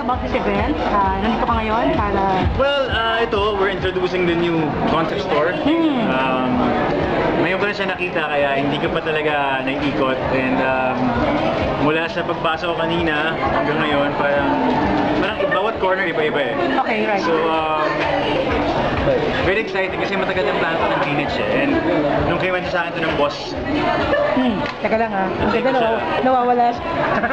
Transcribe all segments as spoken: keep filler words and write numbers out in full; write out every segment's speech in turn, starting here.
about this event? Uh, nandito ka ngayon para... Well, uh, ito, we're introducing the new concept store. Hmm. Um, ngayon ko na siya nakita kaya hindi ko pa talaga naiikot. And um, mula sa pagpasok ko kanina hanggang ngayon, parang, parang bawat corner iba-iba eh. Okay, right. So, um, very exciting kasi matagal ng plan ko ng Greenwich eh. And nung kinuwento sa akin ito ng boss, Hmm, teka lang ha. Ang ganda nawaw nawawala siya.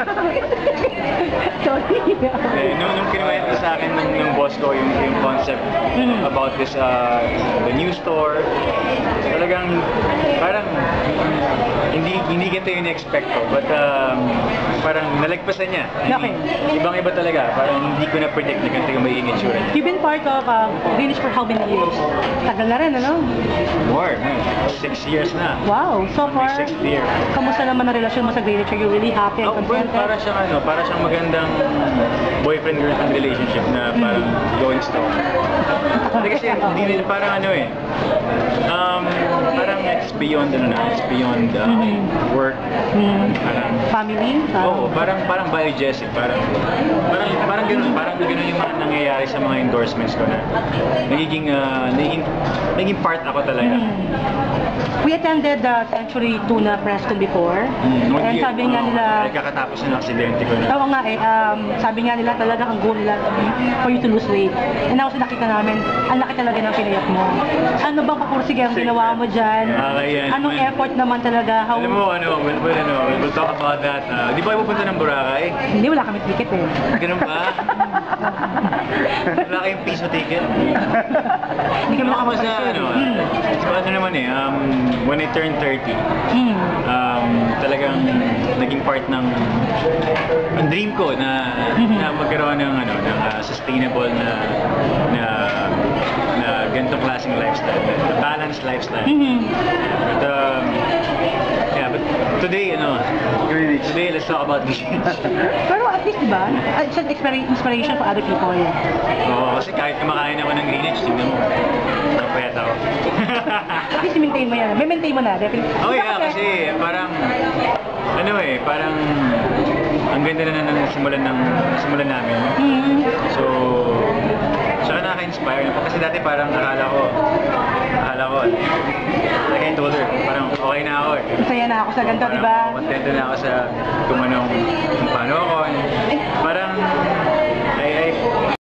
Sorry. eh, nung, nung kinuwento sa akin ng, ng boss ko yung, yung concept Mm. about this, uh, the new store, talagang parang hindi hindi ganito yung expect ko, but um, parang nalagpasan niya. Okay. Ibang iba talaga, parang hindi ko na-predict na ganito yung magiging itsura niya. You've been part of uh, Greenwich for how many years? Tagal na rin, ano? More, no? Six years na. Wow, so May far, sixth year. kamusta naman ang relasyon mo sa Greenwich? Are you really happy and Oh, well, contented? para siyang ano, para siyang magandang boyfriend-girlfriend relationship na parang going strong. Kasi hindi nila parang ano eh, um, parang it's beyond ano na, it's beyond um, work. Hmm. Parang, Family? Uh, oo, parang parang biogesic, parang parang parang ganoon, parang ganoon yung mga nangyayari sa mga endorsements ko na nagiging uh, nagiging, nagiging part ako talaga. We attended the Century Tuna Preston before. Mm, And sabi nga nila, ay kakatapos na ng aksidente ko na. oo nga eh, um, sabi nga nila talaga ang goal nila for you to lose weight. And ako nakita namin, ang laki talaga ng pinayat mo. Ano bang papursige ang ginawa mo dyan? Ah, yan. Anong effort naman talaga? How... Alam mo, ano, we'll, we'll, ano, we'll talk about that. Uh, di ba kayo pupunta ng Boracay? Hindi, wala kami ticket eh. Ganun ba? Wala kayong piso ticket? Hindi kami Ako sa nakapag-picture. ano, Hmm. it's ano naman eh, um, when I turned thirty, Hmm. um, talagang naging part ng ang dream ko na, na magkaroon ng ano, ng uh, sustainable na na na ganitong klaseng lifestyle, na balanced lifestyle. Mhm. But um, yeah, but today, ano, today let's talk about Greenwich. Pero at least diba, uh, it's an inspira- inspiration for other people. Oo, kasi kahit kumakain ako ng Greenwich, tingnan mo, napayat ako. At least maintain mo yan. May maintain mo na, definitely. Oh Diba yeah, kasi parang, ano eh, parang ang ganda na na simulan ng simulan namin. Hmm. So, saka nakaka-inspire na po. Kasi dati parang akala ko, akala ko, like I told her, parang okay na ako eh. Masaya na ako sa ganito, Parang diba? contento na ako sa kung anong, kung paano ako. Parang